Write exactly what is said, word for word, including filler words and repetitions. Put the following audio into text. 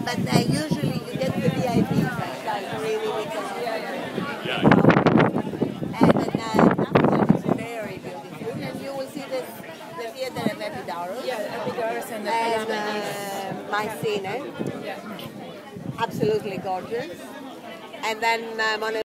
but uh, usually you get the V I P like really because Yeah. and then uh, Napoli is very beautiful, and you will see this the theater of Epidaurus. Yeah, Epidaurus and the And Palamon uh, Mycenae, yeah. absolutely gorgeous. And then uh, Monet